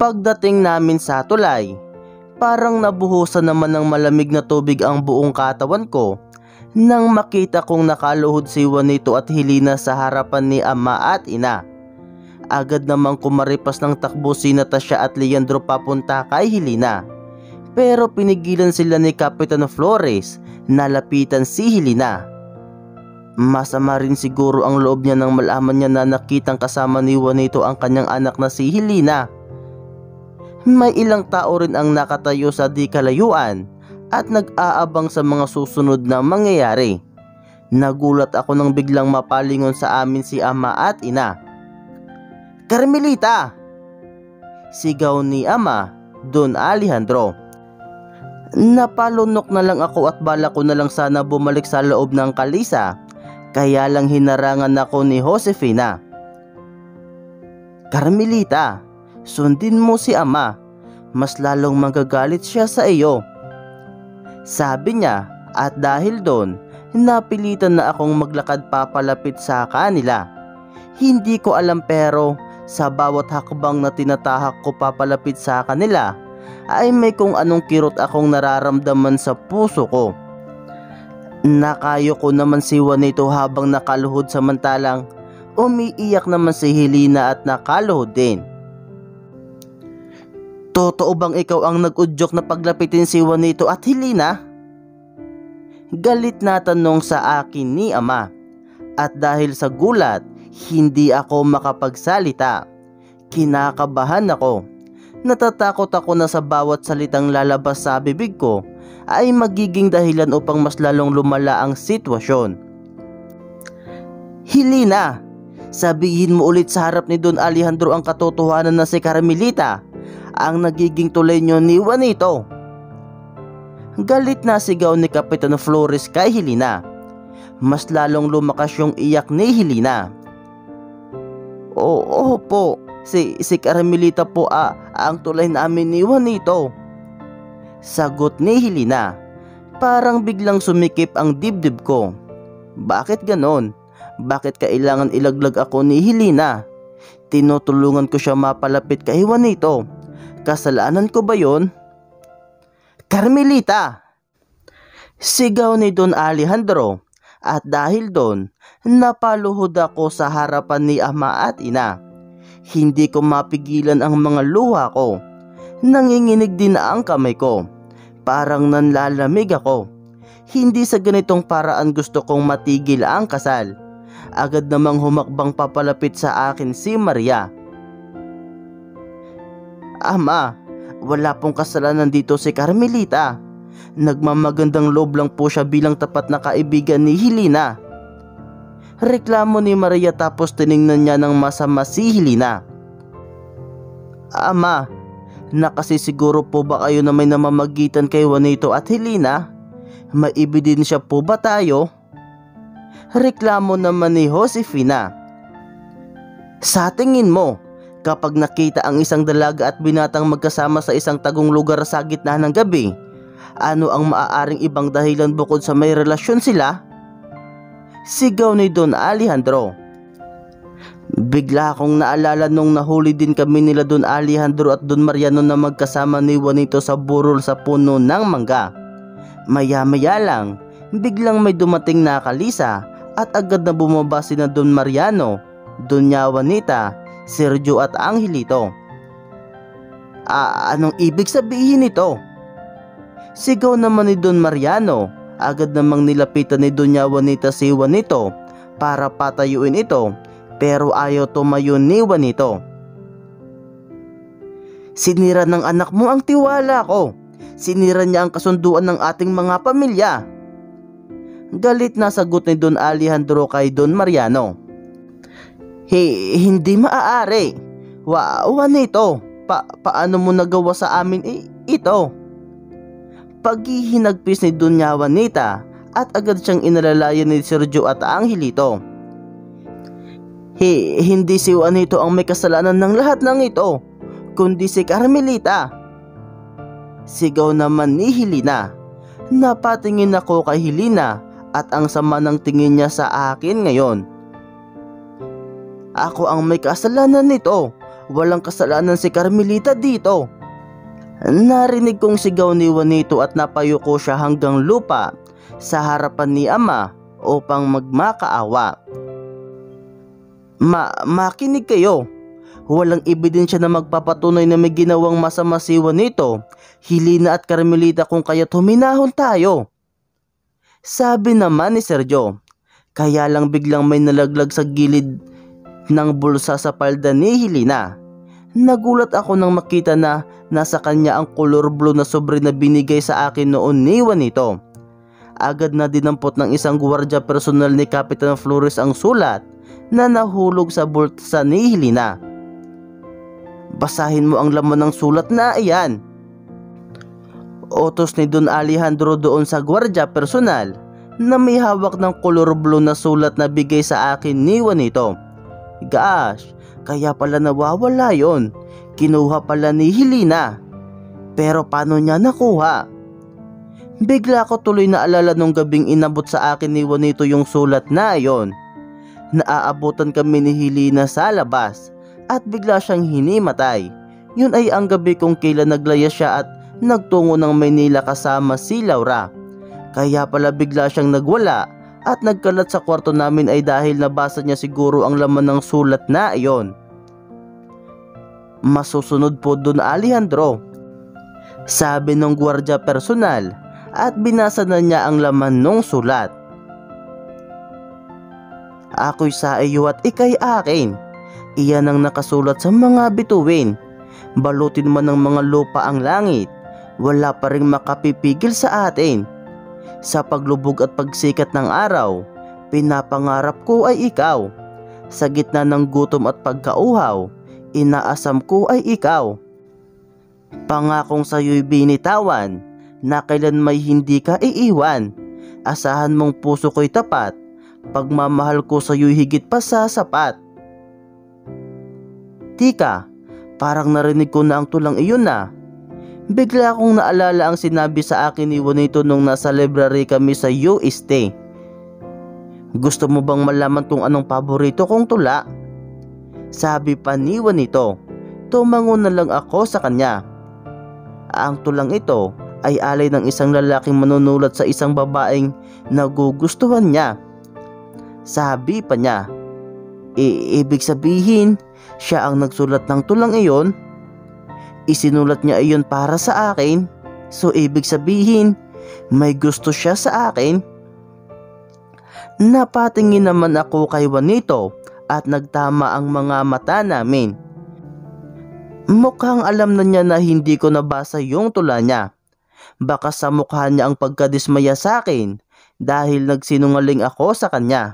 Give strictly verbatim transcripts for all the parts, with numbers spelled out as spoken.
Pagdating namin sa tulay, parang nabuhusan naman ng malamig na tubig ang buong katawan ko nang makita kong nakaluhod si Juanito at Helena sa harapan ni ama at ina. Agad namang kumaripas ng takbo si Natasha at Leandro papunta kay Helena. Pero pinigilan sila ni Kapitan Flores na lapitan si Helena. Masama rin siguro ang loob niya nang malaman niya na nakitang kasama ni Juanito ang kanyang anak na si Helena. May ilang tao rin ang nakatayo sa di kalayuan at nag-aabang sa mga susunod na mangyayari. Nagulat ako nang biglang mapalingon sa amin si ama at ina. "Carmelita!" sigaw ni ama, Don Alejandro. Napalunok na lang ako at bala ko na lang sana bumalik sa loob ng kalisa, kaya lang hinarangan ako ni Josefina. "Carmelita, sundin mo si ama, mas lalong magagalit siya sa iyo," sabi niya, at dahil doon, napilitan na akong maglakad papalapit sa kanila. Hindi ko alam pero sa bawat hakbang na tinatahak ko papalapit sa kanila, ay may kung anong kirot akong nararamdaman sa puso ko. Nakayo ko naman si Juanito habang nakaluhod samantalang umiiyak naman si Helena at nakaluhod din. "Totoo bang ikaw ang nag-udyok na paglapitin si Juanito at Helena?" Galit na tanong sa akin ni ama, at dahil sa gulat, hindi ako makapagsalita. Kinakabahan ako. Natatakot ako na sa bawat salitang lalabas sa bibig ko ay magiging dahilan upang mas lalong lumala ang sitwasyon. "Helena, sabihin mo ulit sa harap ni Don Alejandro ang katotohanan na si Carmelita ang nagiging tulay niyo ni Juanito." Galit na sigaw ni Kapitan Flores kay Helena. Mas lalong lumakas yung iyak ni Helena. Oo po, si, si Carmelita po ah, ang tulay namin ni Juanito," sagot ni Helena. Parang biglang sumikip ang dibdib ko. Bakit ganon? Bakit kailangan ilaglag ako ni Helena? Tinutulungan ko siya mapalapit kay Juanito. Kasalanan ko ba yon? "Carmelita!" sigaw ni Don Alejandro, at dahil doon, napaluhod ako sa harapan ni ama at ina. Hindi ko mapigilan ang mga luha ko. Nanginginig din na ang kamay ko. Parang nanlalamig ako. Hindi sa ganitong paraan gusto kong matigil ang kasal. Agad namang humakbang papalapit sa akin si Maria. "Ama, wala pong kasalanan dito si Carmelita. Nagmamagandang loob lang po siya bilang tapat na kaibigan ni Helena," reklamo ni Maria, tapos tiningnan niya ng masama si Helena. "Ama, nakasisiguro po ba kayo na may namamagitan kay Juanito at Helena? May ebidensya po ba tayo?" reklamo naman ni Josefina. "Sa tingin mo, kapag nakita ang isang dalaga at binatang magkasama sa isang tagong lugar sa gitna ng gabi, ano ang maaaring ibang dahilan bukod sa may relasyon sila?" sigaw ni Don Alejandro. Bigla akong naalala nung nahuli din kami nila Don Alejandro at Don Mariano na magkasama ni Juanito sa burol sa puno ng mangga. Maya-maya lang, biglang may dumating na kalisa at agad na bumaba sina Don Mariano, Doña Juanita, Sergio at Angelito. "Ah, anong ibig sabihin nito?" sigaw naman ni Don Mariano. Agad namang nilapitan ni Doña Juanita si Juanito para patayuin ito, pero ayaw tumayo ni Juanito. "Sinira ng anak mo ang tiwala ko. Sinira niya ang kasunduan ng ating mga pamilya," galit na sagot ni Don Alejandro kay Don Mariano. Hi, "Hindi maaari. Wa, Juanito, pa, paano mo nagawa sa amin i, ito?" Paghihinagpis ni Doña Juanita at agad siyang inalalayan ni Sergio at Angelito. Hi, "Hindi si Juanito ang may kasalanan ng lahat ng ito, kundi si Carmelita," sigaw naman ni Helena. Napatingin ako kay Helena at ang sama ng tingin niya sa akin ngayon. "Ako ang may kasalanan nito. walang kasalanan si Carmelita dito. Narinig kong sigaw ni Juanito at napayuko siya hanggang lupa sa harapan ni ama upang magmakaawa. Ma, makinig kayo. Walang ebidensya na magpapatunay na may ginawang masama si Juanito, Helena at Carmelita, kung kaya't huminahon tayo. Sabi naman ni Sergio. Kaya lang biglang may nalaglag sa gilid ng bulsa sa palda ni Helena. Nagulat ako nang makita na nasa kanya ang color blue na sobre na binigay sa akin noon ni Juanito. Agad na dinampot ng isang gwardiya personal ni Kapitan Flores ang sulat na nahulog sa bulsa ni Helena. Basahin mo ang laman ng sulat na iyan. Utos ni Don Alejandro doon sa gwardiya personal na may hawak ng color blue na sulat na bigay sa akin ni Juanito. Gosh, kaya pala nawawala yon. Kinuha pala ni Helena. Pero paano niya nakuha? Bigla ko tuloy na alala nung gabing inabot sa akin ni Juanito yung sulat na yon. Naaabutan kami ni Helena sa labas at bigla siyang hinimatay. Yun ay ang gabi kung kailan naglaya siya at nagtungo ng Maynila kasama si Laura. Kaya pala bigla siyang nagwala at nagkalat sa kwarto namin ay dahil nabasa niya siguro ang laman ng sulat na iyon. Masusunod po Don Alejandro, sabi ng gwardiya personal, at binasa na niya ang laman ng sulat. Ako'y sa iyo at ikay akin. Iyan ang nakasulat sa mga bituin. Balutin man ng mga lupa ang langit, wala pa ring makapipigil sa atin. Sa paglubog at pagsikat ng araw, pinapangarap ko ay ikaw. Sa gitna ng gutom at pagkauhaw, inaasam ko ay ikaw. Pangakong sa'yo'y binitawan, na kailan may hindi ka iiwan. Asahan mong puso ko'y tapat, pagmamahal ko sa'yo'y higit pa sa sapat. Tika, parang narinig ko na ang tulang iyon na. Bigla akong naalala ang sinabi sa akin ni Juanito nung nasa library kami sa U S T. Gusto mo bang malaman kung anong paborito kong tula? Sabi pa ni Juanito. Tumango na lang ako sa kanya. Ang tulang ito ay alay ng isang lalaking manunulat sa isang babaeng nagugustuhan niya. Sabi pa niya, I ibig sabihin, siya ang nagsulat ng tulang iyon? Isinulat niya iyon para sa akin? So ibig sabihin, may gusto siya sa akin? Napatingin naman ako kay Juanito at nagtama ang mga mata namin. Mukhang alam na niya na hindi ko nabasa yung tula niya. Baka sa mukha niya ang pagkadismaya sa akin dahil nagsinungaling ako sa kanya.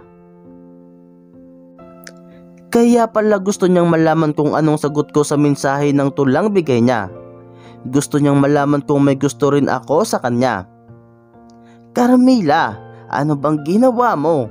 Kaya pala gusto niyang malaman kung anong sagot ko sa mensahe ng tulang bigay niya. Gusto niyang malaman kung may gusto rin ako sa kanya. Carmela, ano bang ginawa mo?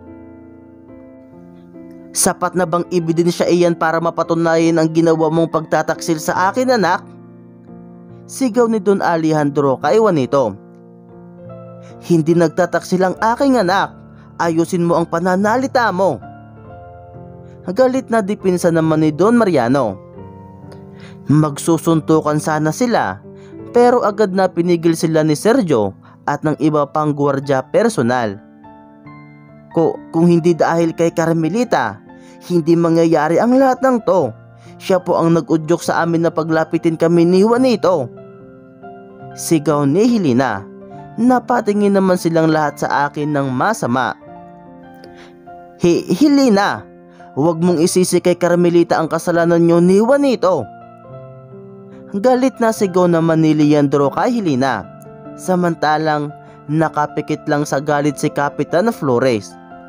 Sapat na bang ebidensya iyan para mapatunayan ang ginawa mong pagtataksil sa akin, anak? Sigaw ni Don Alejandro kay Juanito. Hindi nagtataksil ang aking anak. Ayusin mo ang pananalita mo. Galit na dipinsa naman ni Don Mariano. Magsusuntukan sana sila, pero agad na pinigil sila ni Sergio at ng iba pang gwardiya personal. Ko, kung hindi dahil kay Carmelita, hindi mangyayari ang lahat ng to. Siya po ang nag-udyok sa amin na paglapitin kami ni Juanito. Sigaw ni Helena. Napatingin naman silang lahat sa akin ng masama. Hi Helena, huwag mong isisi kay Carmelita ang kasalanan niyo ni Juanito. Galit na sigaw naman ni Leandro kay Helena. Samantalang nakapikit lang sa galit si Kapitan Flores.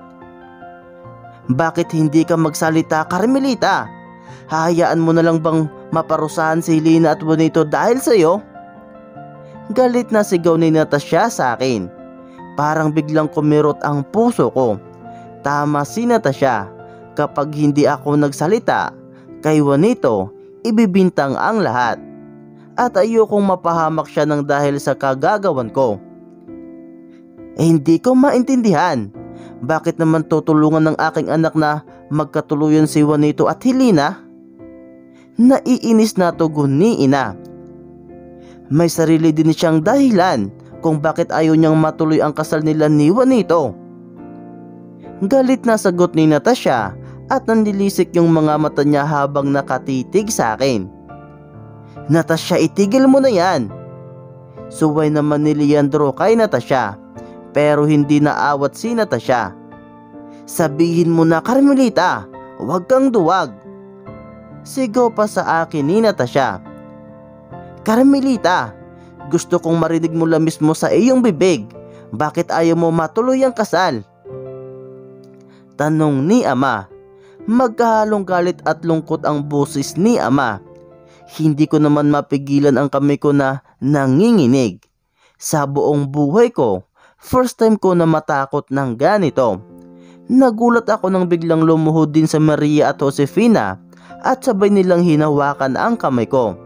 Bakit hindi ka magsalita, Carmelita? Hahayaan mo na lang bang maparusahan si Helena at Juanito dahil sa iyo? Galit na sigaw ni Natasha sa akin. Parang biglang kumirot ang puso ko. Tama si Natasha. Kapag hindi ako nagsalita, kay Juanito ibibintang ang lahat. At ayokong mapahamak siya ng dahil sa kagagawan ko. Eh, hindi ko maintindihan. Bakit naman tutulungan ng aking anak na magkatuluyan si Juanito at Helena? Naiinis na tugon ni ina. May sarili din siyang dahilan kung bakit ayaw niyang matuloy ang kasal nila ni Juanito. Galit na sagot ni Natasha at nanlilisik yung mga mata niya habang nakatitig sa akin. Natasha, itigil mo na yan. Suway naman ni Leandro kay Natasha, pero hindi naawat si Natasha. Sabihin mo na, Carmelita, huwag kang duwag. Sigaw pa sa akin ni Natasha. Carmelita, gusto kong marinig mo lang mismo sa iyong bibig. Bakit ayaw mo matuloy ang kasal? Tanong ni ama. Magkahalong galit at lungkot ang boses ni ama. Hindi ko naman mapigilan ang kamay ko na nanginginig. Sa buong buhay ko, first time ko na matakot ng ganito. Nagulat ako nang biglang lumuhod din sa Maria at Josefina at sabay nilang hinawakan ang kamay ko.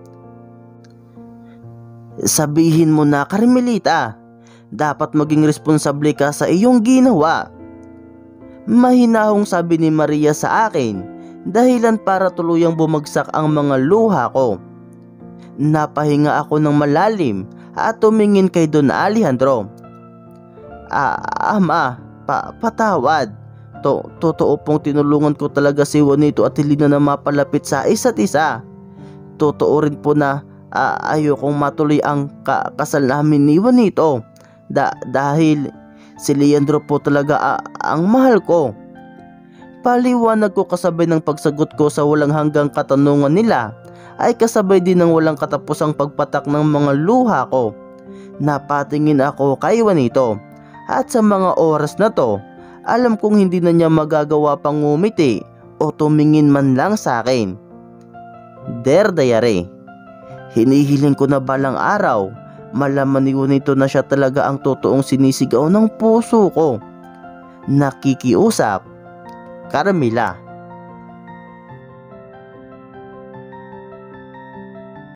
Sabihin mo na, Carmelita, dapat maging responsable ka sa iyong ginawa. Mahinahong sabi ni Maria sa akin, dahilan para tuluyang bumagsak ang mga luha ko. Napahinga ako ng malalim at tumingin kay Don Alejandro. Ah, ama, pa patawad. To totoo pong tinulungan ko talaga si Juanito at Helena na mapalapit sa isa't isa. Totoo rin po na uh, ayokong matuloy ang ka kasal namin ni Juanito. Da dahil si Leandro po talaga uh, ang mahal ko. Paliwanag ko kasabay ng pagsagot ko sa walang hanggang katanungan nila ay kasabay din ng walang katapusang pagpatak ng mga luha ko. Napatingin ako kay Juanito at sa mga oras na to, alam kong hindi na niya magagawa pang ngumiti o tumingin man lang sa akin. Der Dayare, hinihiling ko na balang araw malaman ni Juanito na siya talaga ang totoong sinisigaw ng puso ko. Nakikiusap, Carmela.